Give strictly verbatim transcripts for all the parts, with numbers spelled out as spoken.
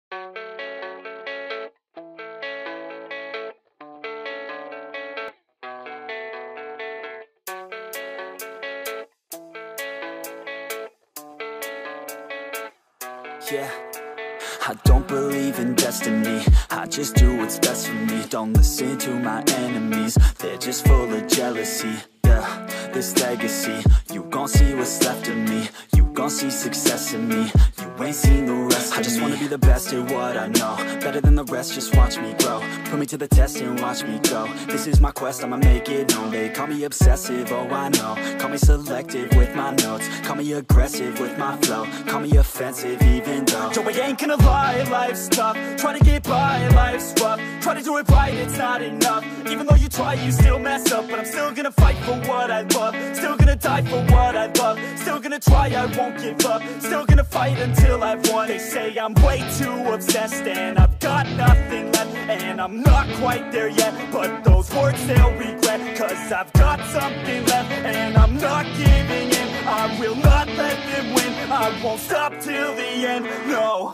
Yeah, I don't believe in destiny, I just do what's best for me. Don't listen to my enemies, they're just full of jealousy. Yeah, this legacy, you gon' see what's left of me. You gon' see success in me, you ain't seen the rest of me. I just wanna be the best at what I know, better than the rest, just watch me grow. Put me to the test and watch me go. This is my quest, I'ma make it known. They call me obsessive, oh I know. Call me selective with my notes, call me aggressive with my flow. Call me offensive even though Joe, I ain't gonna lie, life's tough. Try to get by, life's rough. Try to do it right, it's not enough. Even though you try, you still mess up. But I'm still gonna fight for what I love, still gonna die for what I love. Still gonna try, I won't give up. Still gonna fight until I've won. They say I'm way too obsessed and I've got nothing left, and I'm not quite there yet, but those words they'll regret. Cause I've got something left and I'm not giving in. I will not let them win, I won't stop till the end, no.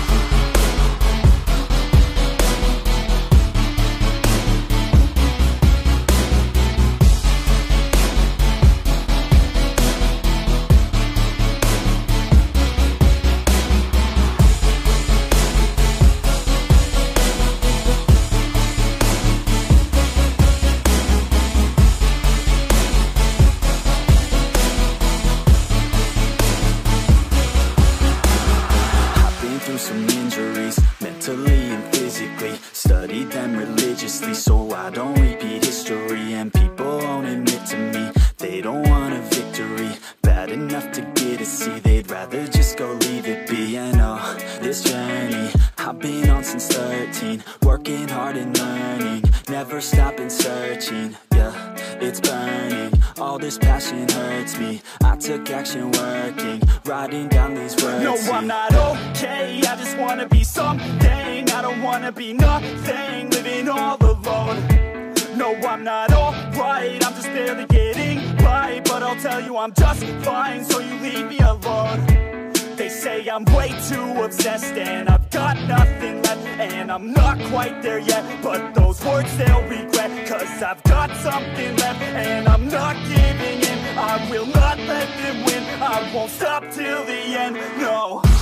Some injuries, mentally and physically. Studied them religiously so I don't repeat history. And people won't admit to me they don't want a victory bad enough to get a C. They'd rather just go leave it be. And oh, this journey I've been on since thirteen, working hard and learning, never stopping searching. Yeah, it's burning, all this passion hurts me. I took action working, writing down these words. No, I'm not okay, I just wanna be something. I don't wanna be nothing, living all alone. No, I'm not alright, I'm just barely getting by. But I'll tell you I'm just fine, so you leave me alone. They say I'm way too obsessed and I've got nothing left, and I'm not quite there yet, but those words they'll regret. Cause I've got something left and I'm not giving in. I will not let them win, I won't stop till the end, no.